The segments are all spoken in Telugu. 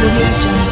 Audio Jungle.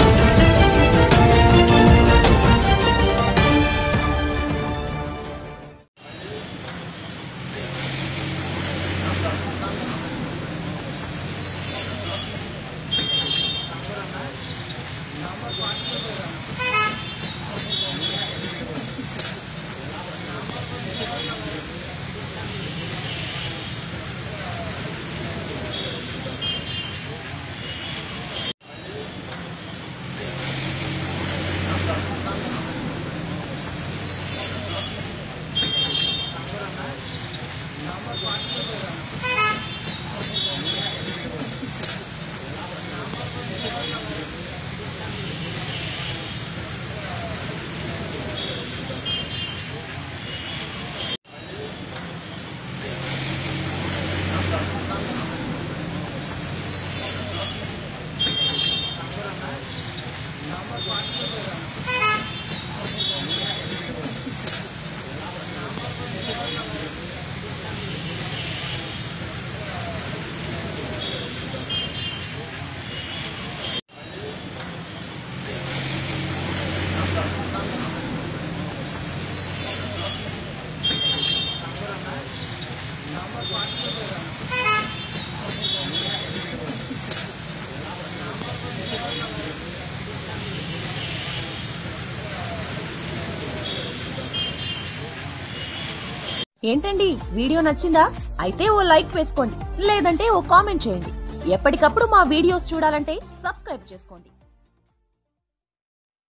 ఏంటండి వీడియో నచ్చిందా? అయితే ఓ లైక్ వేసుకోండి, లేదంటే ఓ కామెంట్ చేయండి. ఎప్పటికప్పుడు మా వీడియోస్ చూడాలంటే సబ్స్క్రైబ్ చేసుకోండి.